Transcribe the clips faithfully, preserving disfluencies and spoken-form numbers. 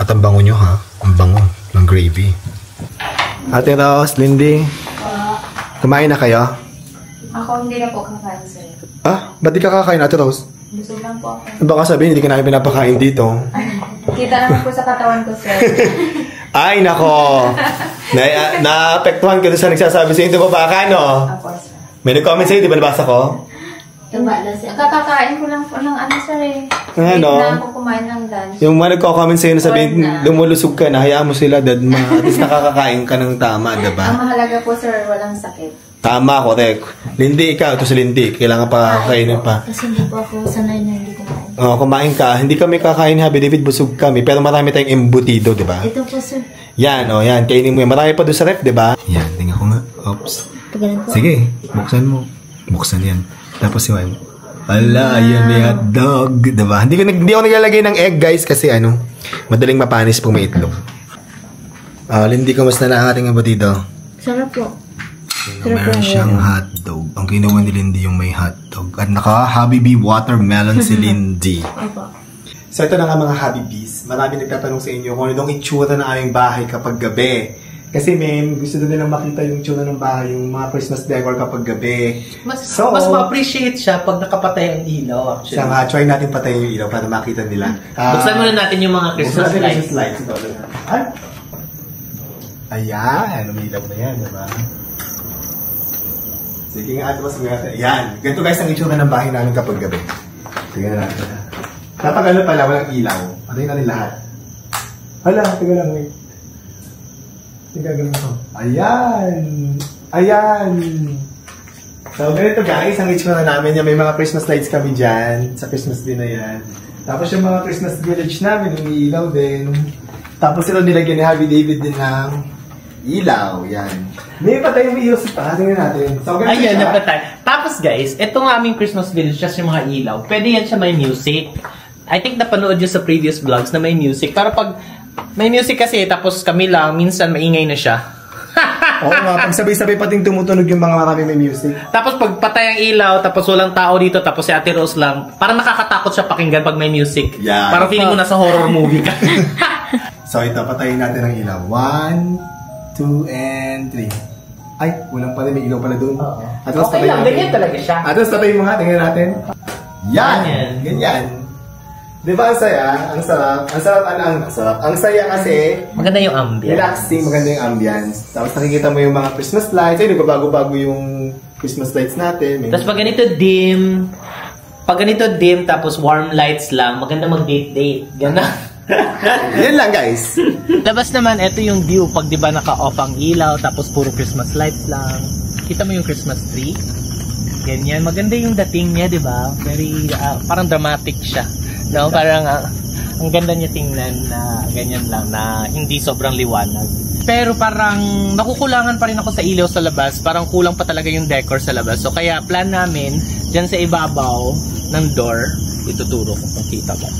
At ang bango nyo ha. Ang bango ng gravy. Ate Rose, Lindy. Uh, kumain na kayo? Ako hindi na po kakain, sir. Ah, ba't di ka kakain, Ate Rose? Gusto lang po ako. Baka sabihin, hindi ka namin pinapakain dito. Kita naman po sa katawan ko, sir. Ay, nako. na, uh, naapektuhan ka doon sa nagsasabi sa inyo ba baka, no? Ako, sir. May nag-comment sa'yo, di ba nabasa ko? Tama na, sir. Kakakain ko lang po ng ano, sir, eh. Ano? Wait na ako kumain ng lunch. Yung mga nagko-comment sa'yo na sabihin, lumulusog ka na, hayaan mo sila, dad, ma. At least nakakakain ka ng tama, diba? Ang mahalaga po, sir, walang sakit. Tama, correct. Lindy, ikaw, ito si Lindy. Kailangan pa kakainin pa. Kasi hindi po ako sanay na hindi kumain. Oo, oh, kumain ka. Hindi kami kakain, Happy David, busog kami. Pero marami tayong embutido, diba? Ito po, sir. Yan, o, oh, yan. Kainin mo yan. Marami pa doon sa ref, diba? Yan, tingnan ko nga. Oops. Sige, buksan mo. Buksan yan. Tapos yung ala, ayan may hotdog. Diba? Hindi, ko, hindi ako naglalagay ng egg, guys, kasi ano, madaling mapanis pag may itlog. Uh, Lindy, kamusta na ang ating embutido? Sarap po. Meron siyang hotdog. Ang ginawa ni Lindy yung may hotdog. At naka-Habibi watermelon si Lindy. So ito na nga mga Habibis. Marami nagtatanong sa inyo kung anong itsura ng aming bahay kapag gabi. Kasi may gusto doon nilang makita yung itsura ng bahay, yung mga Christmas decor kapag gabi. Mas, so, mas ma-appreciate siya pag nakapatay ang ilaw, actually. Siya nga, try natin patayin yung ilaw para makita nila. Uh, buksan muna natin yung mga Christmas lights. lights. lights. Ito, ay! Ayan, umilaw na yan, diba? Sige nga, ito mas natin. Ayan, ganito guys ang itsura ng bahay namin kapag gabi. Sige na natin. Kapag ano pala, walang ilaw. Patayin natin lahat. Hala, tiga lang, wait. Tiga ganun ko. Ayan! Ayan! So, ganito guys, ang itsura namin. Yan, may mga Christmas lights kami dyan. Sa Christmas din na yan. Tapos yung mga Christmas village namin, umiilaw din. Tapos ito nilagyan ni Happy David din ng ilaw. Yan. May patay yung ilaw sa taas. Tingnan natin. So, ayan, napatay. Tapos guys, itong aming Christmas village, just yung mga ilaw. Pwede yan siya may music. I think napanood yun sa previous vlogs na may music. Pero pag may music kasi, tapos kami lang, minsan maingay na siya. Oo nga, pag sabay-sabay pating tumutunog yung mga marami may music. Tapos pag patay ang ilaw, tapos walang tao dito, tapos si Ate Rose lang, parang nakakatakot siya pakinggan pag may music. Yeah. Parang feeling mo nasa horror movie ka. So ito, patayin natin ang ilaw. One, two, and three. Ay, walang pala, may ilaw pala dun. Oo. Atras, okay lang, ganyan talaga siya. Atras, tapayin mo nga, tingnan natin. Yan! Ganyan. Ganyan. Diba ang saya? Ang sarap. Ang sarap, ang, ang sarap. Ang saya kasi, maganda yung ambience. Relaxing, maganda yung ambience. Tapos nakikita mo yung mga Christmas lights. Ay, nagbabago-bago yung Christmas lights natin. May... Tapos pag ganito dim, pag ganito dim, tapos warm lights lang, maganda mag-date-date. Gana. Yan lang, guys. Labas naman, ito yung view. Pag diba naka-off ang ilaw, tapos puro Christmas lights lang. Kita mo yung Christmas tree. Ganyan. Maganda yung dating niya, diba? Very, uh, parang dramatic siya. No, parang uh, ang ganda niya tingnan na ganyan lang na hindi sobrang liwanag. Pero parang nakukulangan pa rin ako sa ilaw sa labas. Parang kulang pa talaga yung decor sa labas. So kaya plan namin diyan sa ibabaw ng door, ituturo ko kung kita ba.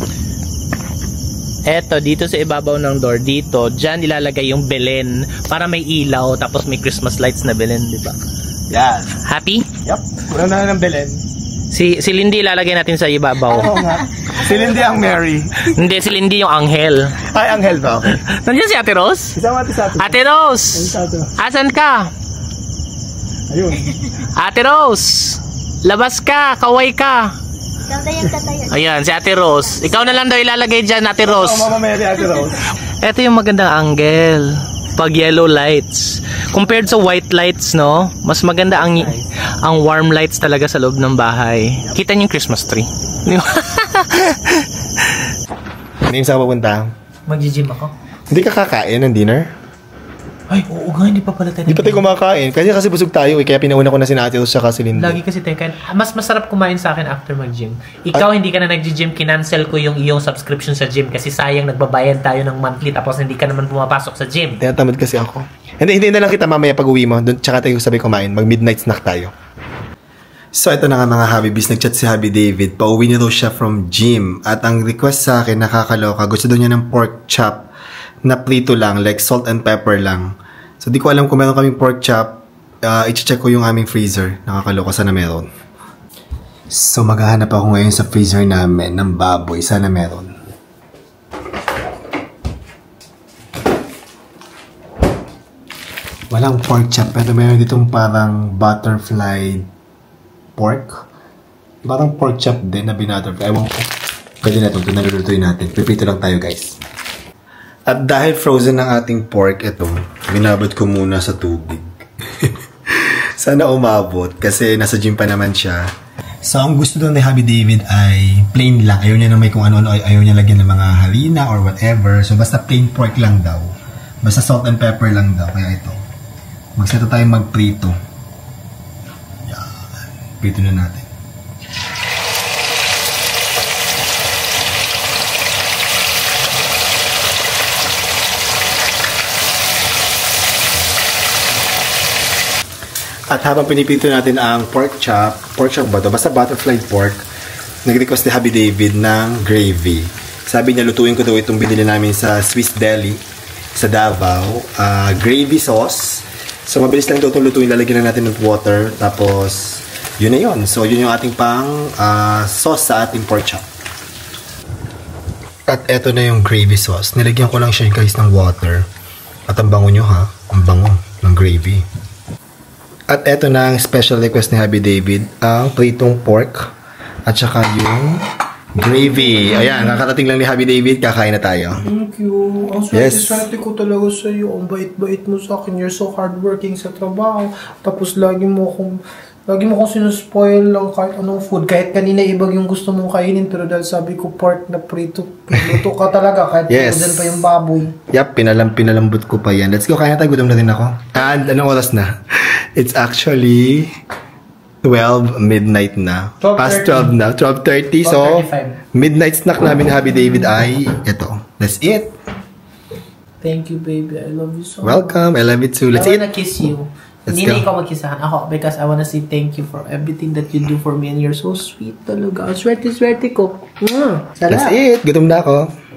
Eto, dito sa ibabaw ng door, dito, diyan ilalagay yung Belen para may ilaw tapos may Christmas lights na Belen, di ba? Yan. Happy? Yup. Wala na ng Belen. Si si Lindy ilalagay natin sa ibabaw. Oo nga. Si Lindy ang Mary. Hindi, si Lindy yung anghel. Ay, anghel ba? Okay. Nandiyan si Ate Rose? Isama natin sa Ate. Ate Rose! Asan ka? Ayun. Ate Rose! Labas ka! Kaway ka! Ayan, si Ate Rose. Ikaw na lang daw ilalagay dyan, Ate Rose. Oh, Mama Mary, Ate Rose. Ito yung magandang angle. Pag yellow lights. Compared sa white lights, no? Mas maganda ang ang warm lights talaga sa loob ng bahay. Kita niyo yung Christmas tree. Hindi saan ka pupunta? Mag-gym ako. Hindi ka kakain ng dinner? Ay, oo nga, hindi pa pala tayo. Hindi pa tayo kumakain. Kasi kasi busog tayo eh. Kaya pinauna ko na si Ate Rose siya si Lindy. Lagi kasi tayo kain. Mas masarap kumain sa akin after mag-gym. Ikaw, At, hindi ka na nag-gym. Kinancel ko yung iyong subscription sa gym. Kasi sayang nagbabayad tayo ng monthly. Tapos hindi ka naman pumapasok sa gym. Tinatamad kasi ako. Hindi, hindi na lang kita mamaya pag uwi mo. Doon, tsaka tayo sabay kumain. Mag-midnight snack tayo. So, ito na nga mga Habibis. Nag-chat si Happy David. Pauwi niya daw siya from gym. At ang request sa akin, nakakaloka. Gusto daw niya ng pork chop na prito lang. Like salt and pepper lang. So, di ko alam kung meron kaming pork chop. Uh, I-check ko yung aming freezer. Nakakaloka. Sana meron. So, maghahanap ako ngayon sa freezer namin ng baboy. Sana meron. Walang pork chop, pero meron ditong parang butterfly pork. Parang pork chop din na binutterfly. Ewan ko. Pwede na ito. Ito nalulutuin natin. Pipito lang tayo, guys. At dahil frozen ng ating pork, ito, binabad ko muna sa tubig. Sana umabot kasi nasa gym pa naman siya. So, ang gusto doon ni Happy David ay plain lang. Ayaw niya na may kung ano-ano. Ayaw niya lagyan ng mga harina or whatever. So, basta plain pork lang daw. Basta salt and pepper lang daw. Kaya ito. Magseta tayo magprito. Yan. Prito na natin. At habang pinipito natin ang pork chop, pork chop ba ito? Basta butterfly pork, nag-request ni Happy David ng gravy. Sabi niya, lutuin ko daw itong binili namin sa Swiss Deli, sa Davao. Uh, gravy sauce. So, mabilis lang daw itong lutuin. Lalagyan na natin ng water. Tapos, yun na yun. So, yun yung ating pang uh, sauce sa ating pork chop. At eto na yung gravy sauce. Nilagyan ko lang siya guys ng water. At ang bango nyo ha. Ang bango ng gravy. At eto na ang special request ni Happy David. Ang pritong pork. At saka yung gravy. Ayan, nakarating lang ni Happy David. Kakain na tayo. Thank you. Ang swerte-swerte ko talaga sa iyo. Ang bait-bait mo sa akin. You're so hardworking sa trabaho. Tapos lagi mo akong lagi mo akong sinuspoil lang kahit anong food. Kahit kanina ibang yung gusto mong kainin. Pero dahil sabi ko pork na prito. Pinuto ka talaga. Kahit yes. Dyan pa yung baboy. Yep, pinalam, pinalambot ko pa yan. Let's go. Kaya na tayo. Gutom na rin ako. And anong oras na? It's actually twelve midnight na. Past twelve na. twelve thirty. So, midnight snack namin ni Happy David ay ito. That's it. Thank you, baby. I love you so Welcome. much. I love you too. Let's I eat. wanna kiss you. Let's Hindi go. na ikaw magkisahan ako because I wanna say thank you for everything that you do for me and you're so sweet talaga. Ang swerte-swerte ko. Mm, Let's sarap. eat. Gutom na ako.